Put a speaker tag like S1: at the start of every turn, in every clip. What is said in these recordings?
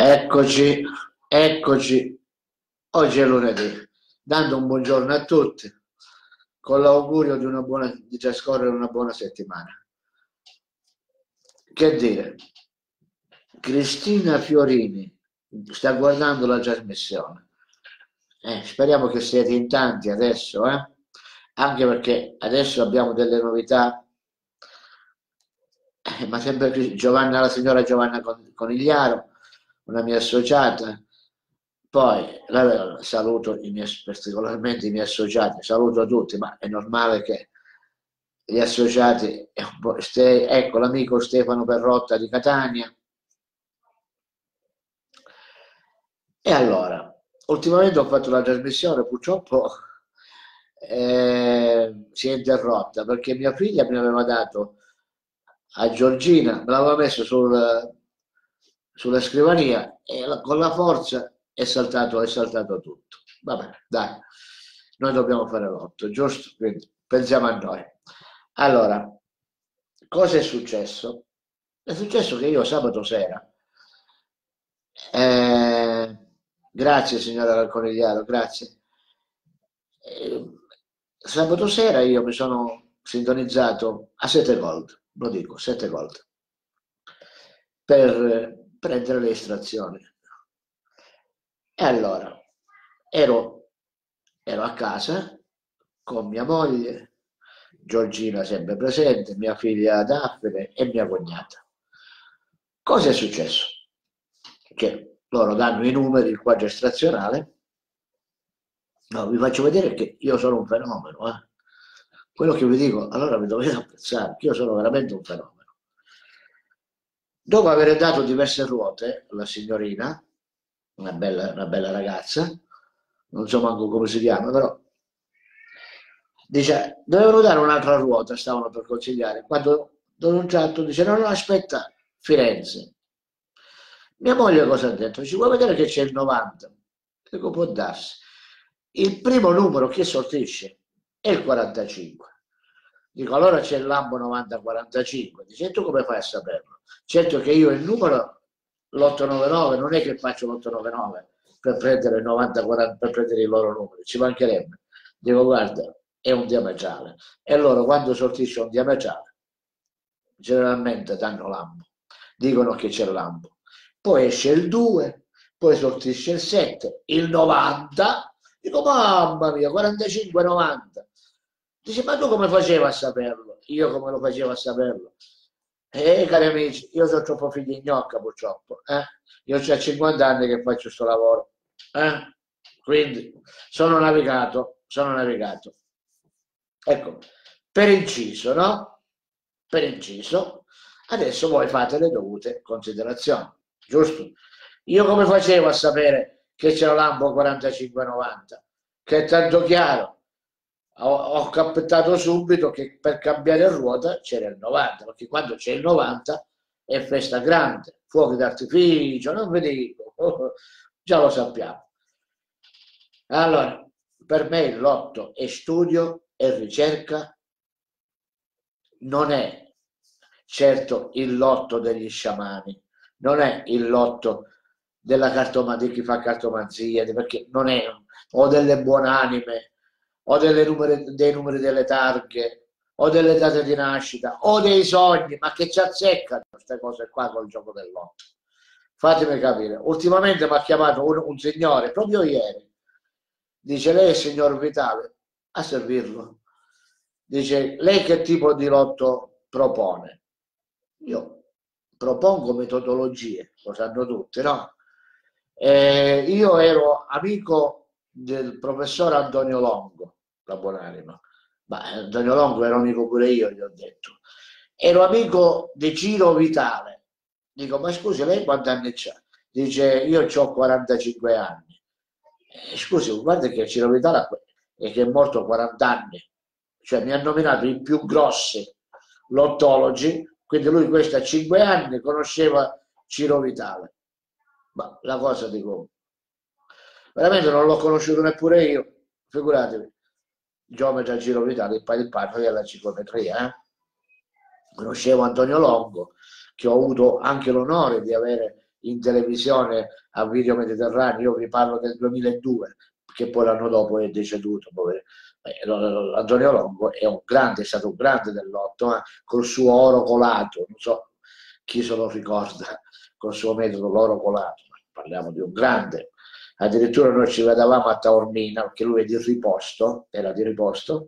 S1: Eccoci, eccoci. Oggi è lunedì, dando un buongiorno a tutti, con l'augurio di trascorrere una buona settimana. Che dire? Cristina Fiorini sta guardando la trasmissione. Speriamo che siete in tanti adesso, anche perché adesso abbiamo delle novità. Ma sempre Giovanna, la signora Giovanna Conigliaro, una mia associata. Poi saluto particolarmente i miei associati, saluto tutti, ma è normale che gli associati, ecco l'amico Stefano Perrotta di Catania. E allora, ultimamente ho fatto la trasmissione, purtroppo si è interrotta perché mia figlia mi aveva dato a Giorgina, me l'aveva messo sulla scrivania e con la forza è saltato tutto. Vabbè, dai, noi dobbiamo fare l'otto, giusto? Quindi pensiamo a noi. Allora, cosa è successo? È successo che io sabato sera, eh, grazie signora Conigliaro, grazie. Sabato sera io mi sono sintonizzato a 7 Gold, lo dico, 7 Gold, per prendere le estrazioni. E allora ero a casa con mia moglie, Giorgina sempre presente, mia figlia Daphne e mia cognata. Cosa è successo? Che loro danno i numeri, il quadro estrazionale. No, vi faccio vedere che io sono un fenomeno, eh. Quello che vi dico, allora vi dovete apprezzare, che io sono veramente un fenomeno. Dopo aver dato diverse ruote alla signorina, una bella ragazza, non so manco come si chiama, però dice, dovevano dare un'altra ruota, stavano per consigliare, quando dopo un tratto dice, no, no, aspetta, Firenze. Mia moglie cosa ha detto? Ci vuoi vedere che c'è il 90? Dico, può darsi. Il primo numero che sortisce è il 45. Dico, allora c'è il Lambo 9045. Dice, e tu come fai a saperlo? Certo che io il numero, l'899, non è che faccio l'899 per prendere il 9040, per prendere i loro numeri, ci mancherebbe. Dico, guarda, è un diametrale. E loro quando sortisce un diametrale, generalmente danno Lambo. Dicono che c'è il Lambo. Poi esce il 2, poi sortisce il 7, il 90. Dico, mamma mia, 45-90. Dice, ma tu come facevi a saperlo? Io come lo facevo a saperlo? Cari amici, io sono troppo figlio di gnocca purtroppo. Io ho 50 anni che faccio questo lavoro. Quindi sono navigato, sono navigato. Ecco, per inciso, no? Per inciso, adesso voi fate le dovute considerazioni, giusto? Io come facevo a sapere che c'era Lambo 4590? Che è tanto chiaro. Ho captato subito che per cambiare ruota c'era il 90, perché quando c'è il 90 è festa grande, fuochi d'artificio, non vi dico, già lo sappiamo. Allora, per me il lotto è studio e ricerca, non è certo il lotto degli sciamani, non è il lotto della cartomanzia, di chi fa cartomanzia, perché non è, o delle buonanime, o dei numeri delle targhe, o delle date di nascita, o dei sogni, ma che ci azzeccano queste cose qua col gioco del lotto. Fatemi capire. Ultimamente mi ha chiamato un signore, proprio ieri, dice, lei è il signor Vitale, a servirlo. Dice, lei che tipo di lotto propone? Io propongo metodologie, lo sanno tutti, no? Io ero amico del professor Antonio Longo, la buonanima, ma Antonio Longo era amico pure io, gli ho detto. Ero amico di Ciro Vitale. Dico, ma scusi, lei quanti anni c'ha? Dice, io ho 45 anni. Scusi, guarda che Ciro Vitale è che è morto a 40 anni. Cioè mi ha nominato i più grossi lottologi, quindi lui questo a 5 anni conosceva Ciro Vitale. Ma la cosa dico, veramente non l'ho conosciuto neppure io, figuratevi, geometra Ciro Vitale, il padre della psicometria, Conoscevo Antonio Longo, che ho avuto anche l'onore di avere in televisione a Video Mediterraneo. Io vi parlo del 2002, che poi l'anno dopo è deceduto. Antonio Longo è un grande, è stato un grande del lotto, col suo oro colato, non so chi se lo ricorda, col suo metodo l'oro colato, parliamo di un grande. Addirittura noi ci vedevamo a Taormina, perché lui è di Riposto, era di Riposto,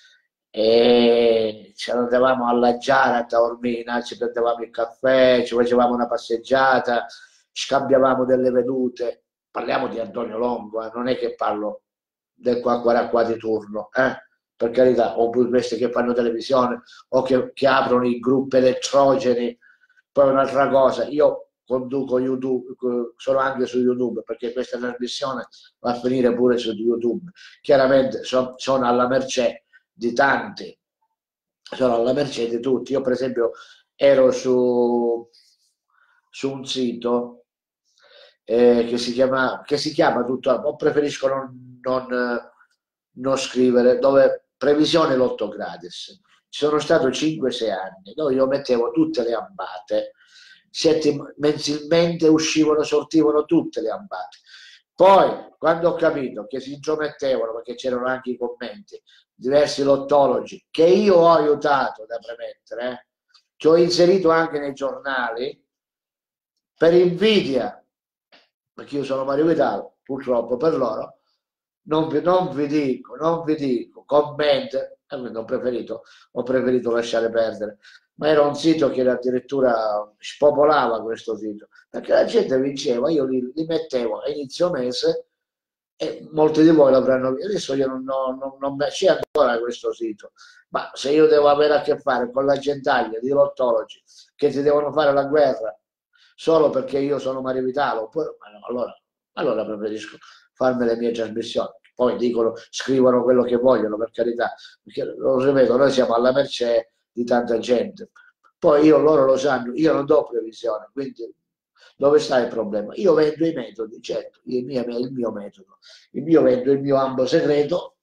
S1: e ci andavamo alla Giara a Taormina, ci prendevamo il caffè, ci facevamo una passeggiata, scambiavamo delle vedute. Parliamo di Antonio Longo, non è che parlo del qua di turno, per carità, o questi che fanno televisione o che aprono i gruppi elettrogeni. Poi un'altra cosa, io conduco YouTube, sono anche su YouTube, perché questa trasmissione va a finire pure su YouTube. Chiaramente sono alla mercé di tanti, sono alla mercé di tutti. Io per esempio ero su un sito che si chiama tutto, o preferisco non scrivere, dove previsione lotto gratis. Ci sono stato 5-6 anni dove io mettevo tutte le ambate, mensilmente sortivano tutte le ambate. Poi, quando ho capito che si intromettevano, perché c'erano anche i commenti, diversi lottologi, che io ho aiutato da premettere, che ho inserito anche nei giornali, per invidia, perché io sono Mario Vitale, purtroppo per loro, non vi dico, commento, ho preferito lasciare perdere. Ma era un sito che addirittura spopolava questo sito, perché la gente vinceva, io li mettevo a inizio mese e molti di voi l'avranno visto. Adesso io non c'è ancora questo sito, ma se io devo avere a che fare con la gentaglia di lottologi che ti devono fare la guerra solo perché io sono Mario Vitale, allora preferisco farmi le mie trasmissioni. Poi dicono, scrivono quello che vogliono, per carità, perché lo ripeto, noi siamo alla mercé di tanta gente. Poi loro lo sanno, io non do previsione, quindi dove sta il problema? Io vendo i metodi, certo, il mio metodo. Vendo il mio ambo segreto,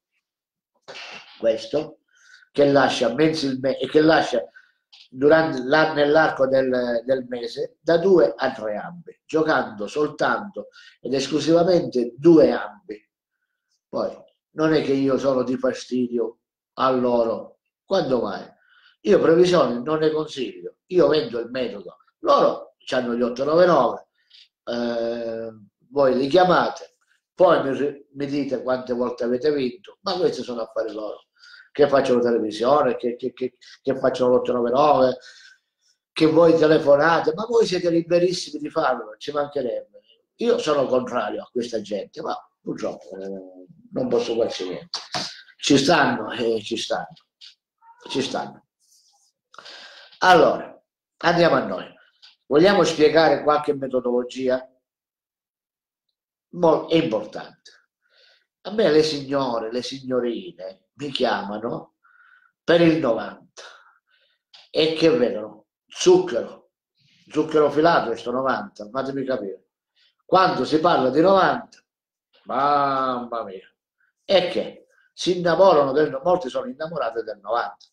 S1: questo, che lascia mensilmente e che lascia nell'arco del mese da 2 a 3 ambi, giocando soltanto ed esclusivamente 2 ambi. Poi non è che io sono di fastidio a loro, quando mai? Io previsioni non ne consiglio, io vendo il metodo, loro hanno gli 899, voi li chiamate, poi mi dite quante volte avete vinto, ma questi sono affari loro, che facciano televisione, che facciano l'899, che voi telefonate, ma voi siete liberissimi di farlo, ci mancherebbe. Io sono contrario a questa gente, ma purtroppo non posso farci niente. Ci stanno. Allora, andiamo a noi. Vogliamo spiegare qualche metodologia? È importante. A me le signore, le signorine mi chiamano per il 90 e che vedono zucchero filato è sto 90, fatemi capire. Quando si parla di 90, mamma mia, è che si innamorano molti sono innamorati del 90.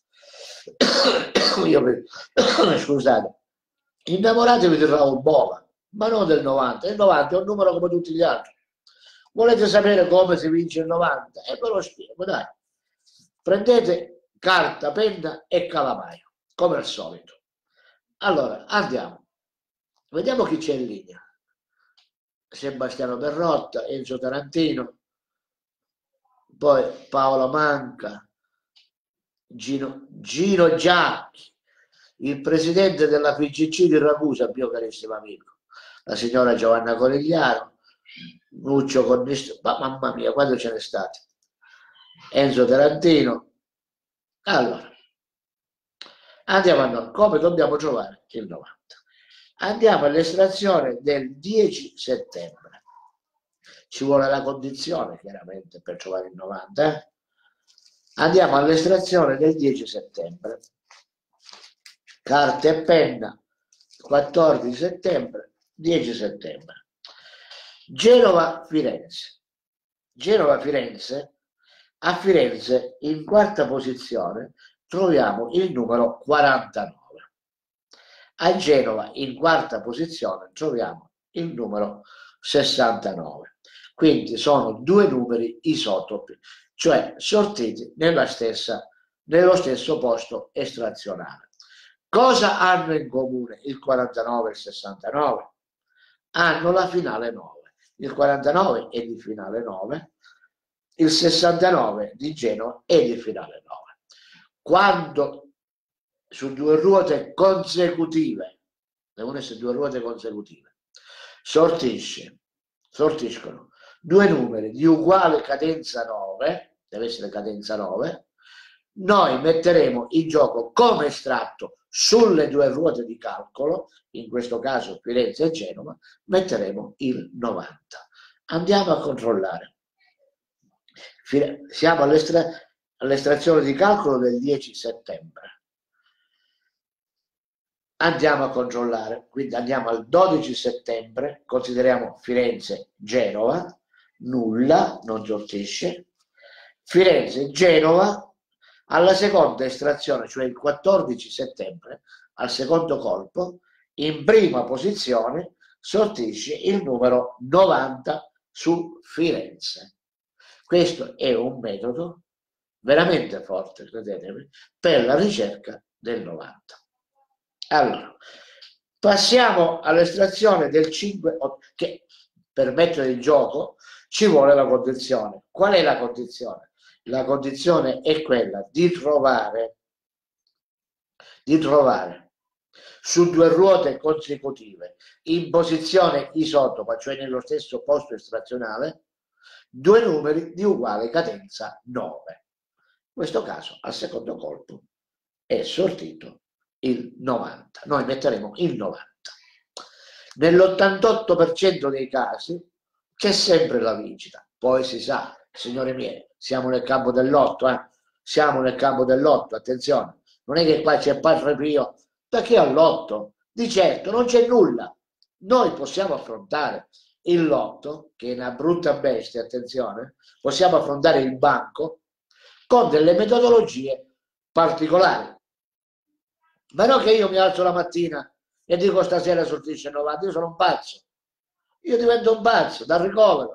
S1: Scusate, innamoratevi di Raul Bova, ma non del 90. Il 90 è un numero come tutti gli altri. Volete sapere come si vince il 90? E ve lo spiego, dai. Prendete carta, penna e calamaio, come al solito. Allora, andiamo. Vediamo chi c'è in linea. Sebastiano Perrotta, Enzo Tarantino, poi Paolo Manca, Gino Giacchi, il presidente della FIGC di Ragusa, mio carissimo amico, la signora Giovanna Conigliano, Nuccio Connistro, ma mamma mia, quando ce n'è stato? Enzo Tarantino. Allora, andiamo a noi. Come dobbiamo trovare il 90? Andiamo all'estrazione del 10 settembre. Ci vuole la condizione, chiaramente, per trovare il 90. Andiamo all'estrazione del 10 settembre. Carta e penna, 14 settembre, 10 settembre. Genova-Firenze. Genova-Firenze. A Firenze, in quarta posizione, troviamo il numero 49. A Genova, in quarta posizione, troviamo il numero 69. Quindi sono due numeri isotopi, cioè sortiti nello stesso posto estrazionale. Cosa hanno in comune il 49 e il 69? Hanno la finale 9. Il 49 è di finale 9, il 69 di Genova è di finale 9. Quando su due ruote consecutive, devono essere due ruote consecutive, sortiscono due numeri di uguale cadenza 9, deve essere cadenza 9, noi metteremo in gioco come estratto sulle due ruote di calcolo, in questo caso Firenze e Genova, metteremo il 90. Andiamo a controllare. Siamo all'estrazione di calcolo del 10 settembre. Andiamo a controllare, quindi andiamo al 12 settembre, consideriamo Firenze, Genova, nulla, non sortisce. Firenze, Genova, alla seconda estrazione, cioè il 14 settembre, al secondo colpo, in prima posizione sortisce il numero 90 su Firenze. Questo è un metodo veramente forte, credetemi, per la ricerca del 90. Allora, passiamo all'estrazione del 5, che per mettere in gioco ci vuole la condizione. Qual è la condizione? La condizione è quella di trovare su due ruote consecutive in posizione isotopa, cioè nello stesso posto estrazionale, due numeri di uguale cadenza 9. In questo caso al secondo colpo è sortito il 90. Noi metteremo il 90. Nell'88% dei casi c'è sempre la vincita. Poi si sa, signori miei, siamo nel campo dell'otto, siamo nel campo dell'otto, attenzione, non è che qua c'è Padre Pio, perché all'otto di certo non c'è nulla. Noi possiamo affrontare il lotto, che è una brutta bestia, attenzione, possiamo affrontare il banco con delle metodologie particolari. Ma non che io mi alzo la mattina e dico stasera sortisce 90, io sono un pazzo. Io divento un pazzo dal ricovero.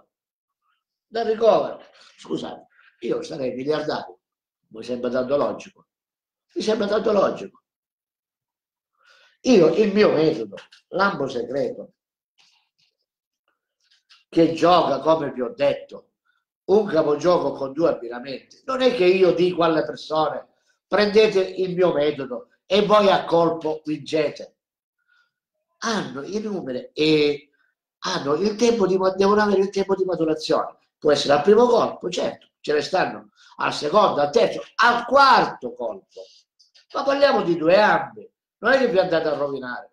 S1: Scusate, io sarei miliardario. Mi sembra tanto logico. Mi sembra tanto logico. Io, il mio metodo, lampo segreto, che gioca, come vi ho detto, un capogioco con due abbinamenti. Non è che io dico alle persone prendete il mio metodo e voi a colpo vincete. Hanno i numeri e hanno il tempo devono avere il tempo di maturazione. Può essere al primo colpo, certo, ce ne stanno al secondo, al terzo, al quarto colpo. Ma parliamo di due ambi, non è che vi andate a rovinare.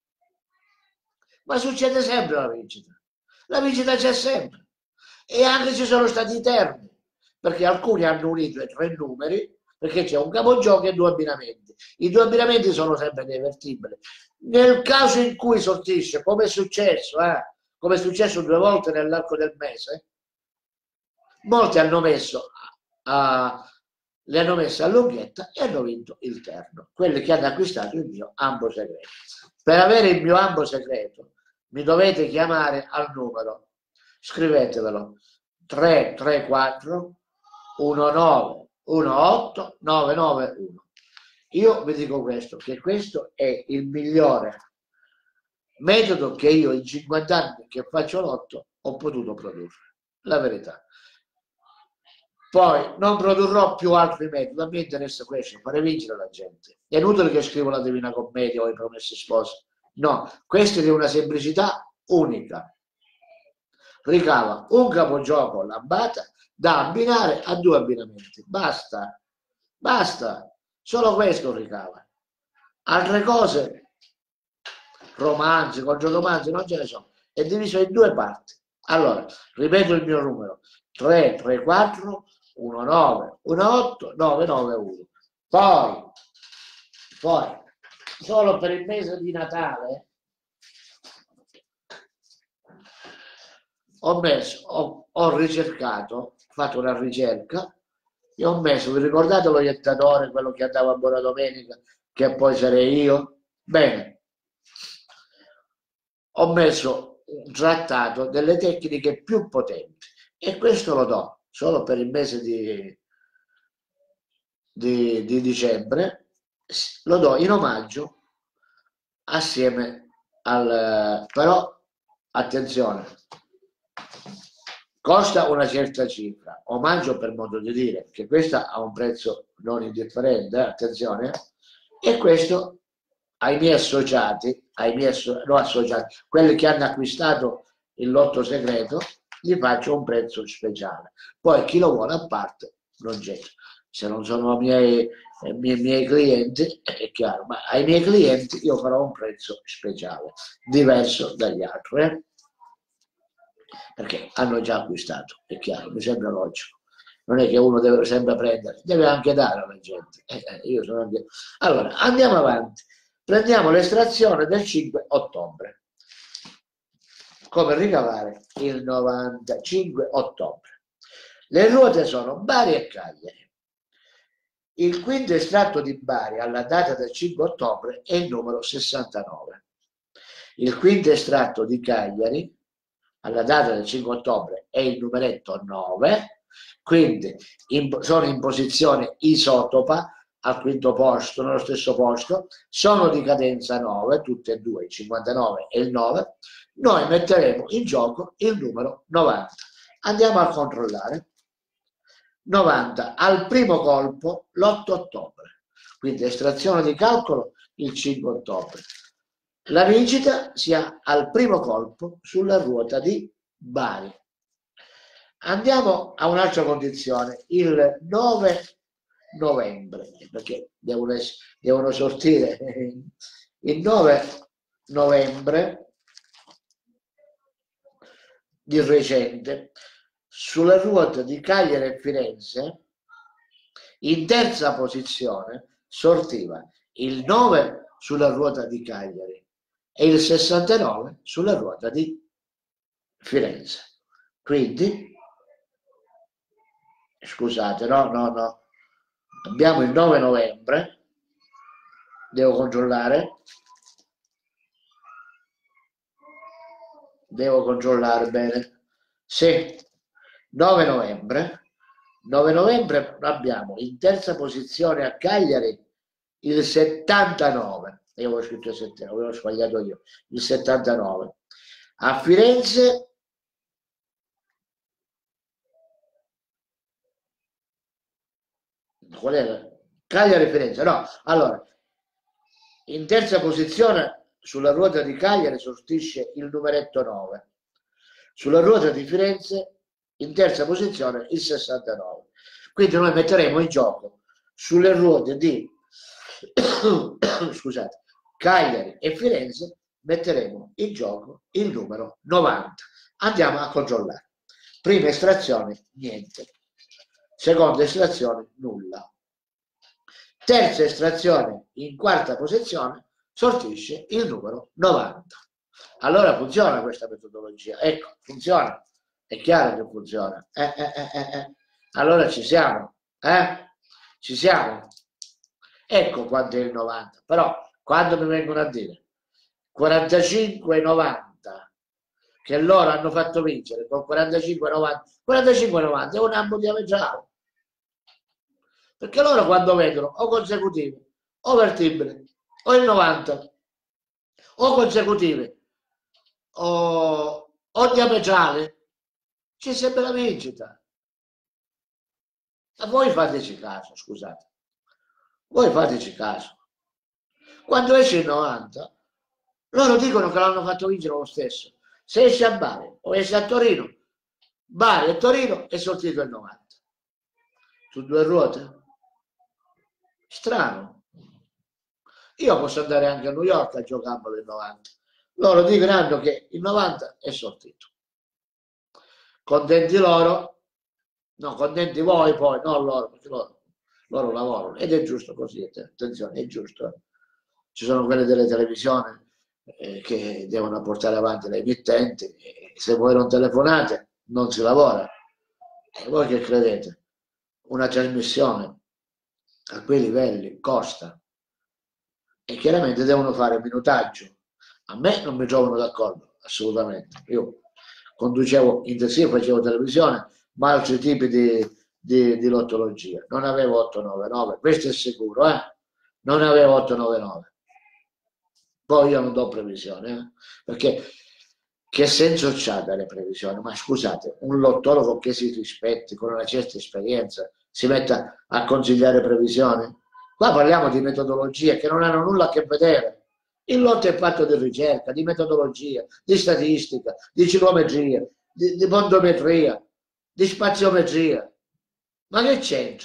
S1: Ma succede sempre la vincita. La vincita c'è sempre. E anche ci sono stati i termini, perché alcuni hanno unito i tre numeri, perché c'è un capogioco e due abbinamenti. I due abbinamenti sono sempre dei vertibili. Nel caso in cui sortisce, come è successo 2 volte nell'arco del mese, molti hanno messo le hanno messe a Lunghietta e hanno vinto il terno, quelli che hanno acquistato il mio ambo segreto. Per avere il mio ambo segreto mi dovete chiamare al numero, scrivetevelo, 334 19 18 991. Io vi dico questo, che questo è il migliore metodo che io in 50 anni che faccio lotto ho potuto produrre, la verità. Poi non produrrò più altri metodi, a me interessa questo, fare vincere la gente. È inutile che scrivo la Divina Commedia o i Promessi Sposi. No, questo è di una semplicità unica. Ricava un capogioco lambata da abbinare a due abbinamenti. Basta, solo questo ricava. Altre cose, romanzi, congioromanzi, non ce ne sono. È diviso in due parti. Allora, ripeto il mio numero, 334 19 18 991. Poi, solo per il mese di Natale ho ricercato, ho fatto una ricerca e ho messo, vi ricordate lo iettatore, quello che andava a Buona Domenica, che poi sarei io? Bene, ho messo un trattato delle tecniche più potenti, e questo lo do solo per il mese di dicembre, lo do in omaggio assieme al... però attenzione, costa una certa cifra, omaggio per modo di dire, che questa ha un prezzo non indifferente, attenzione, e questo ai miei associati, no associati, quelli che hanno acquistato il lotto segreto, gli faccio un prezzo speciale. Poi chi lo vuole a parte non c'è. Se non sono miei clienti, è chiaro, ma ai miei clienti io farò un prezzo speciale, diverso dagli altri, perché hanno già acquistato, è chiaro, mi sembra logico. Non è che uno deve sempre prendere, deve anche dare alla gente. Io sono anche... Allora, andiamo avanti. Prendiamo l'estrazione del 5 ottobre. Come ricavare il 95 ottobre? Le ruote sono Bari e Cagliari. Il quinto estratto di Bari alla data del 5 ottobre è il numero 69. Il quinto estratto di Cagliari alla data del 5 ottobre è il numeretto 9, quindi sono in posizione isotopa al quinto posto, nello stesso posto, sono di cadenza 9, tutte e due, il 59 e il 9, noi metteremo in gioco il numero 90. Andiamo a controllare. 90 al primo colpo l'8 ottobre, quindi estrazione di calcolo il 5 ottobre. La vincita si ha al primo colpo sulla ruota di Bari. Andiamo a un'altra condizione, il 9 novembre, perché devono sortire il 9 novembre di recente, sulla ruota di Cagliari e Firenze, in terza posizione sortiva il 9 sulla ruota di Cagliari e il 69 sulla ruota di Firenze. Quindi, scusate, no, abbiamo il 9 novembre, devo controllare bene. Sì, 9 novembre abbiamo in terza posizione a Cagliari il 79, io avevo scritto il 79, avevo sbagliato io, il 79. A Firenze qual era? Cagliari-Firenze, no, allora, in terza posizione sulla ruota di Cagliari sortisce il numeretto 9, sulla ruota di Firenze in terza posizione il 69. Quindi noi metteremo in gioco sulle ruote di scusate, Cagliari e Firenze, metteremo in gioco il numero 90. Andiamo a controllare. Prima estrazione, niente. Seconda estrazione, nulla. Terza estrazione, in quarta posizione, sortisce il numero 90. Allora funziona questa metodologia. Ecco, funziona. È chiaro che funziona. Allora ci siamo. Ci siamo. Ecco quanto è il 90. Però, quando mi vengono a dire 45,90 che loro hanno fatto vincere con 45,90, 45,90 è un ambo diametrale. Perché loro quando vedono o consecutive o vertibili o il 90 o consecutive o diametrale, c'è sempre la vincita. Ma voi fateci caso, scusate. Voi fateci caso. Quando esce il 90, loro dicono che l'hanno fatto vincere lo stesso. Se esce a Bari o esce a Torino, Bari e Torino è sortito il 90. Su due ruote? Strano. Io posso andare anche a New York a giocarmelo il 90. Loro diranno che il 90 è sortito. Contenti loro? No, contenti voi poi, non loro, perché loro lavorano. Ed è giusto così, attenzione, è giusto. Ci sono quelle delle televisioni che devono portare avanti le emittenti, e se voi non telefonate non si lavora. E voi che credete? Una trasmissione a quei livelli costa, e chiaramente devono fare minutaggio. A me non mi trovano d'accordo, assolutamente. Io conducevo intensivo, facevo televisione, ma altri tipi di lottologia. Non avevo 899, questo è sicuro, eh? Non avevo 899. Poi io non do previsione, perché che senso c'ha dare previsioni? Ma scusate, un lottologo che si rispetti con una certa esperienza si metta a consigliare previsioni? Qua parliamo di metodologie che non hanno nulla a che vedere. Il lotto è fatto di ricerca, di metodologia, di statistica, di ciclometria, di pontometria, di spaziometria. Ma che c'entra?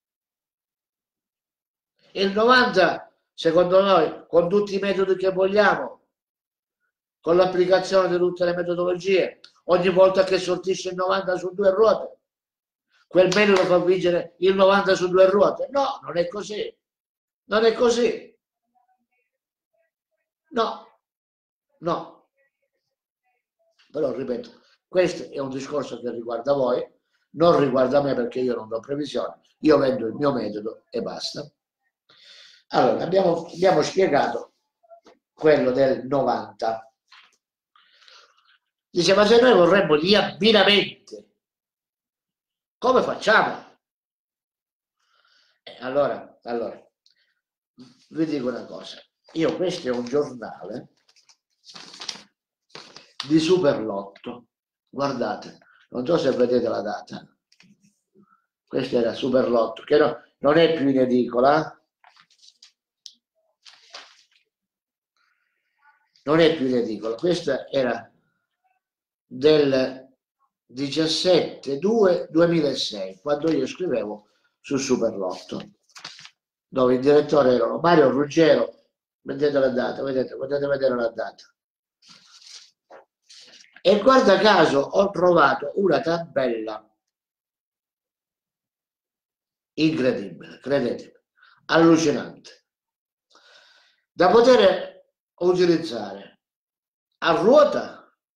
S1: Il 90, secondo noi, con tutti i metodi che vogliamo, con l'applicazione di tutte le metodologie, ogni volta che sortisce il 90 su due ruote, quel metodo fa vincere il 90 su due ruote. No, non è così. Non è così. No, no. Però, ripeto, questo è un discorso che riguarda voi, non riguarda me perché io non do previsioni, io vendo il mio metodo e basta. Allora, abbiamo spiegato quello del 90. Dice, ma se noi vorremmo gli abbinamenti, come facciamo? Allora, vi dico una cosa. Io, questo è un giornale di Superlotto. Guardate, non so se vedete la data. Questa era Superlotto, che non è più in edicola. Non è più in edicola. Questa era del 17/2/2006, quando io scrivevo su Superlotto, dove il direttore erano Mario Ruggero. Vedete la data, vedete, potete vedere la data. E guarda caso ho trovato una tabella incredibile, credetemi, allucinante, da poter utilizzare a ruota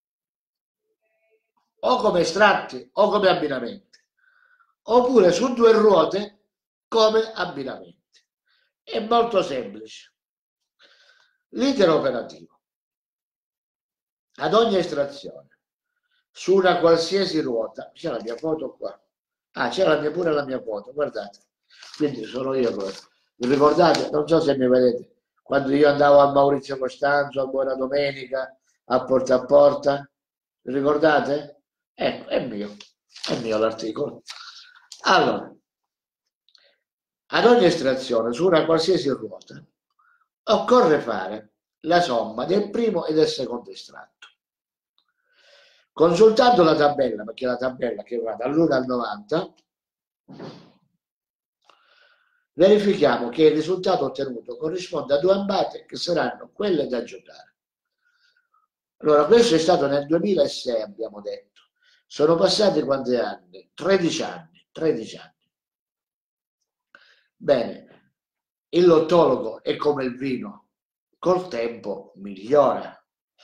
S1: o come estratti o come abbinamenti, oppure su due ruote come abbinamenti. È molto semplice. L'iter operativo. Ad ogni estrazione, su una qualsiasi ruota, c'è la mia foto qua. Ah, c'è pure la mia foto, guardate. Quindi sono io. Vi ricordate? Non so se mi vedete. Quando io andavo a Maurizio Costanzo, a Buona Domenica, a Porta, vi ricordate? Ecco, è mio l'articolo. Allora, ad ogni estrazione, su una qualsiasi ruota, occorre fare la somma del primo e del secondo estratto. Consultando la tabella, perché la tabella che va dall'1 al 90, verifichiamo che il risultato ottenuto corrisponde a due ambate che saranno quelle da giocare. Allora, questo è stato nel 2006, abbiamo detto. Sono passati quanti anni? 13 anni. 13 anni. Bene, il lottologo è come il vino, col tempo migliora.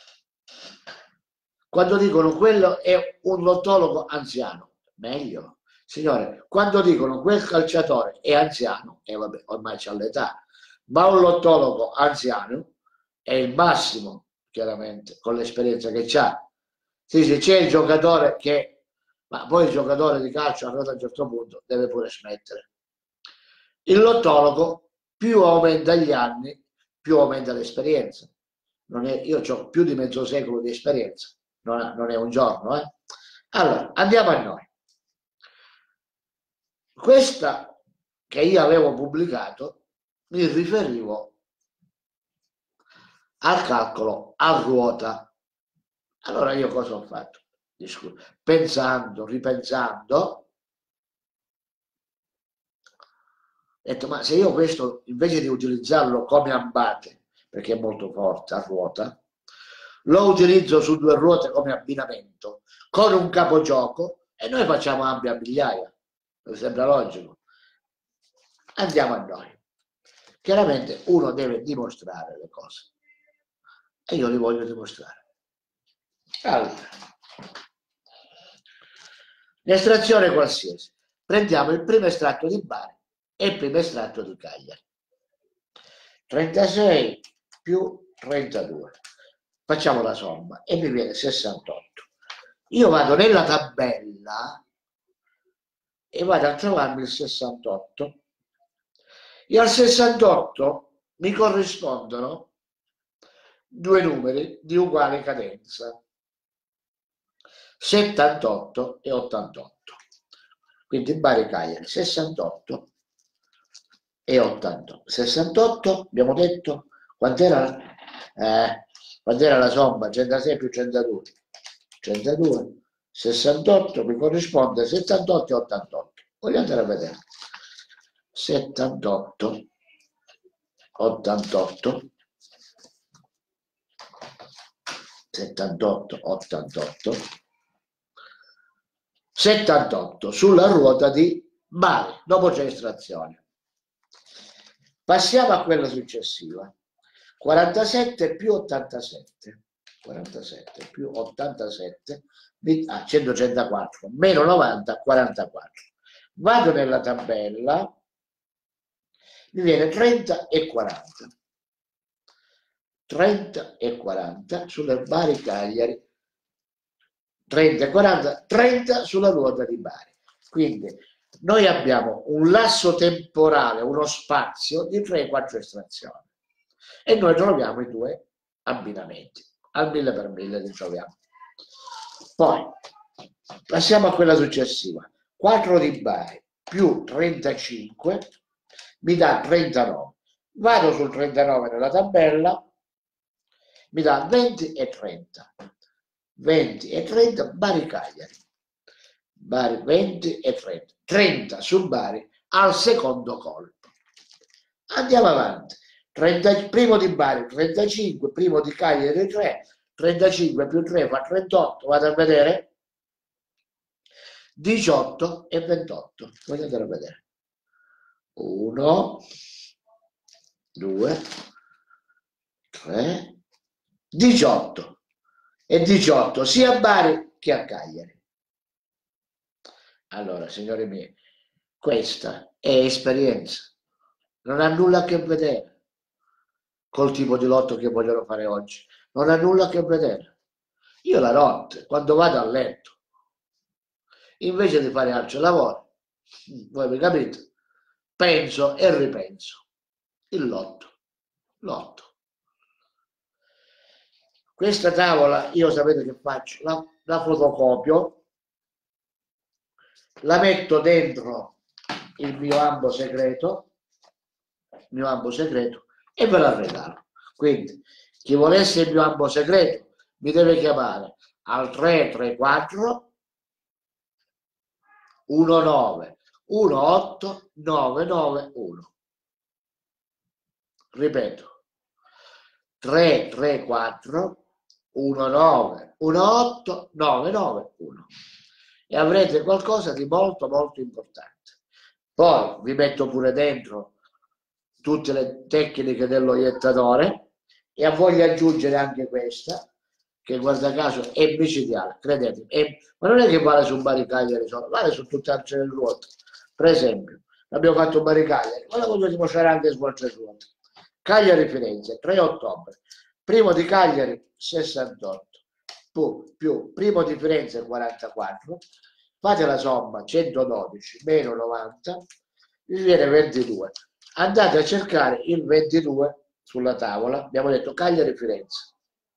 S1: Quando dicono quello è un lottologo anziano, meglio. Signore, quando dicono quel calciatore è anziano, e vabbè, ormai c'ha l'età, ma un lottologo anziano è il massimo, chiaramente, con l'esperienza che c'ha. Sì, sì, c'è il giocatore che, ma poi il giocatore di calcio arrivato a un certo punto deve pure smettere. Il lottologo, più aumenta gli anni, più aumenta l'esperienza. Io ho più di mezzo secolo di esperienza. Non è un giorno, eh? Allora, andiamo a noi. Questa che io avevo pubblicato mi riferivo al calcolo a ruota. Allora io cosa ho fatto? Pensando, ripensando, ho detto, ma se io questo, invece di utilizzarlo come ambate, perché è molto forte a ruota, lo utilizzo su due ruote come abbinamento con un capogioco e noi facciamo ampia migliaia. Mi sembra logico. Andiamo a noi. Chiaramente uno deve dimostrare le cose e io li voglio dimostrare. Allora, l'estrazione qualsiasi. Prendiamo il primo estratto di Bari e il primo estratto di Cagliari. 36 più 32. facciamo la somma e mi viene 68. Io vado nella tabella e vado a trovarmi il 68 e al 68 mi corrispondono due numeri di uguale cadenza, 78 e 88. Quindi Bari Cagliari 68 e 88. 68 abbiamo detto quant'era la somma? 36 più 32. 32, 68 mi corrisponde 78 e 88. Voglio andare a vedere. 78, 88, 78, 88, 78 sulla ruota di Bari, dopo c'è estrazione. Passiamo a quella successiva. 47 più 87. 47 più 87, 134, meno 90, 44. Vado nella tabella, mi viene 30 e 40. 30 e 40 sulle Bari Cagliari, 30 e 40, 30 sulla ruota di Bari. Quindi noi abbiamo un lasso temporale, uno spazio di 3-4 estrazioni e noi troviamo i due abbinamenti. Al 1000 per 1000 li troviamo. Poi passiamo a quella successiva. 4 di Bari più 35 mi dà 39. Vado sul 39 nella tabella, mi dà 20 e 30. 20 e 30 Bari Cagliari. Bari 20 e 30. 30 su Bari al secondo colpo. Andiamo avanti. 30, primo di Bari 35, primo di Cagliari 3, 35 più 3 fa 38, vado a vedere, 18 e 28, voglio andare a vedere, 1, 2, 3, 18 e 18 sia a Bari che a Cagliari. Allora, signori miei, questa è esperienza, non ha nulla a che vedere col tipo di lotto che vogliono fare oggi, non ha nulla a che vedere. Io la notte, quando vado a letto, invece di fare altro lavoro, voi mi capite, penso e ripenso il lotto. Questa tavola io sapete che faccio? La fotocopio, la metto dentro il mio ambo segreto e ve la regalo. Quindi chi volesse il mio ambo segreto mi deve chiamare al 334 19 18 991. Ripeto, 334 19 18 991 e avrete qualcosa di molto molto importante. Poi vi metto pure dentro tutte le tecniche dello iettatore e a voglio aggiungere anche questa che guarda caso è micidiale, credetemi, ma non è che vale su Bari Cagliari solo, vale su tutte le altre ruote. Per esempio abbiamo fatto Bari Cagliari, ma la voglio dimostrare anche su altre ruote. Cagliari Firenze 3 ottobre, primo di Cagliari 68 più primo di Firenze 44, fate la somma 112 meno 90 vi viene 22. Andate a cercare il 22 sulla tavola, abbiamo detto Cagliari Firenze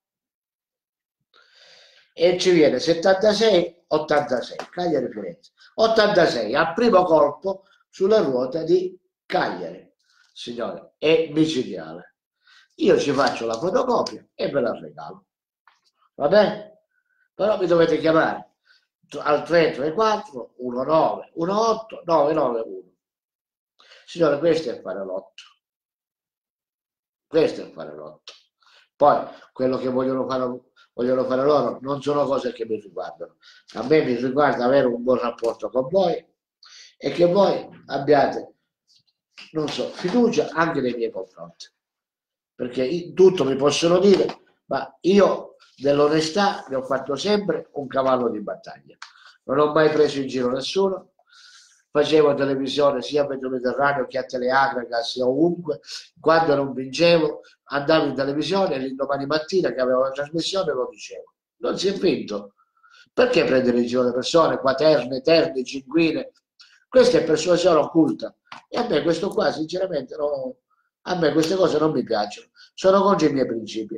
S1: e ci viene 76 86 Cagliari Firenze 86 al primo colpo sulla ruota di Cagliari. Signore, è micidiale. Io ci faccio la fotocopia e ve la regalo, va bene? Però mi dovete chiamare al 334 19 18 991. Signore, questo è fare lotto. Questo è fare lotto. Poi quello che vogliono fare loro non sono cose che mi riguardano. A me mi riguarda avere un buon rapporto con voi e che voi abbiate, non so, fiducia anche nei miei confronti. Perché tutto mi possono dire, ma io dell'onestà ne ho fatto sempre un cavallo di battaglia. Non ho mai preso in giro nessuno. facevo televisione sia a Metro Mediterraneo che a Teleagra, sia ovunque. Quando non vincevo andavo in televisione e l'indomani mattina che avevo la trasmissione lo dicevo. Non si è vinto. Perché prendere in giro le persone, quaterne, terne, cinquine? Questa è persuasione occulta. E a me questo qua, sinceramente, no, a me queste cose non mi piacciono. Sono contro i miei principi.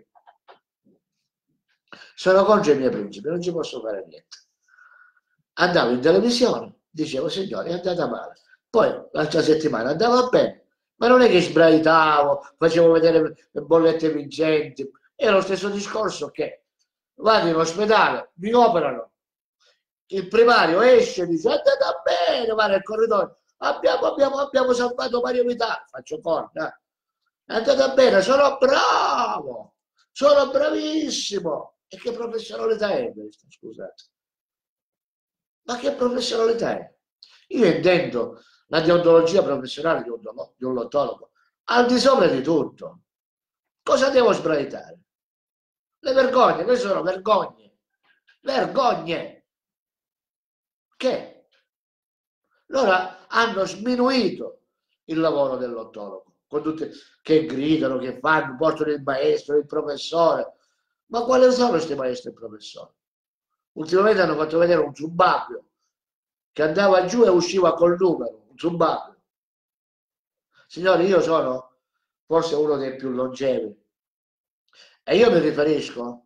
S1: Sono contro i miei principi, non ci posso fare niente. Andavo in televisione, dicevo, signori, è andata male. Poi l'altra settimana andava bene, ma non è che sbraitavo, facevo vedere le bollette vincenti. È lo stesso discorso che vado in ospedale, mi operano, il primario esce e dice, è andata bene, va nel corridoio, abbiamo salvato Mario Vitale, faccio corda, è andata bene, sono bravo, sono bravissimo. E che professionalità è questa, scusate? Ma che professionalità è? Io intendo la deontologia professionale di un lottologo al di sopra di tutto. Cosa devo sbraitare? Le vergogne, queste sono vergogne. Vergogne. Che? Loro hanno sminuito il lavoro del lottologo, con tutti che gridano, che fanno, portano il maestro, il professore. Ma quali sono questi maestri e professori? Ultimamente hanno fatto vedere un subacqueo che andava giù e usciva col numero, un subacqueo. Signori, io sono forse uno dei più longevi e io mi riferisco,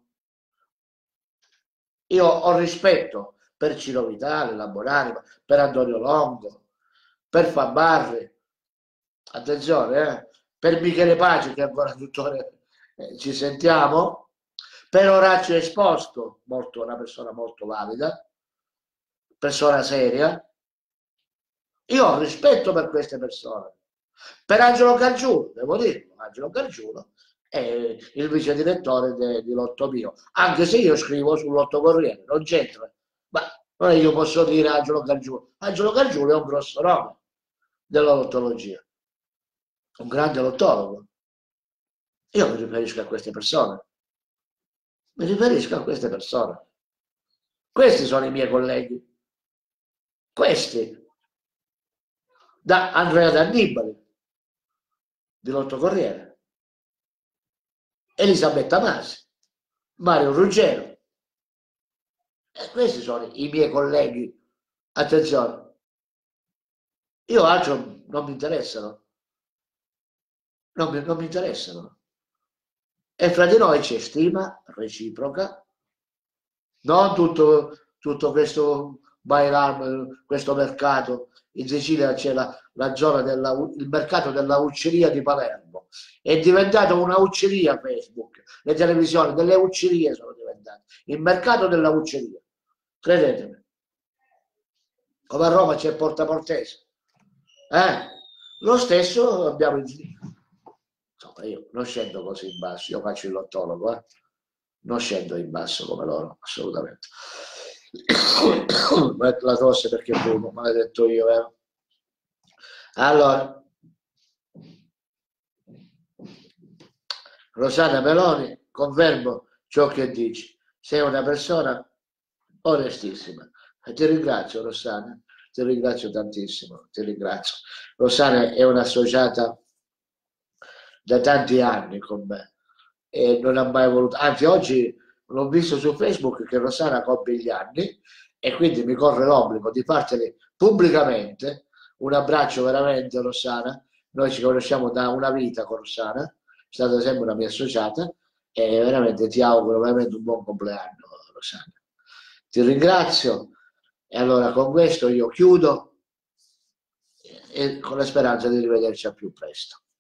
S1: io ho rispetto per Ciro Vitale, la Bonanima, per Antonio Longo, per Fabarri, attenzione, per Michele Pace che ancora tuttora ci sentiamo, per Orazio Esposto, una persona molto valida, persona seria. Io ho rispetto per queste persone. Per Angelo Gargiulo, devo dirlo, Angelo Gargiulo è il vice direttore di Lotto Mio, anche se io scrivo sul Lotto Corriere, non c'entra. Ma non è che io posso dire Angelo Gargiulo. Angelo Gargiulo è un grosso nome della lottologia, un grande lottologo. Io mi riferisco a queste persone. Mi riferisco a queste persone. Questi sono i miei colleghi. Questi. Da Andrea D'Annibali, di Lotto Corriere, Elisabetta Masi, Mario Ruggero. E questi sono i miei colleghi. Attenzione. Io altro non mi interessano. Non mi interessano. E fra di noi c'è stima reciproca, non tutto questo bailam, questo mercato. In Sicilia c'è la zona il mercato della ucceria di Palermo. È diventato una ucceria Facebook. Le televisioni delle uccerie sono diventate. Il mercato della ucceria. Credetemi. Come a Roma c'è Porta Portese. Lo stesso abbiamo in insomma, io non scendo così in basso, io faccio il lottologo, non scendo in basso come loro, assolutamente. La tosse perché fumo, maledetto io, Allora, Rossana Meloni, confermo ciò che dici, sei una persona onestissima. E ti ringrazio, Rossana, ti ringrazio tantissimo, ti ringrazio. Rossana è un'associata da tanti anni con me e non ha mai voluto, anzi oggi l'ho visto su Facebook che Rossana compie gli anni e quindi mi corre l'obbligo di farteli pubblicamente un abbraccio veramente, Rossana. Noi ci conosciamo da una vita con Rossana, è stata sempre una mia associata e veramente ti auguro veramente un buon compleanno, Rossana. Ti ringrazio e allora con questo io chiudo e con la speranza di rivederci a più presto.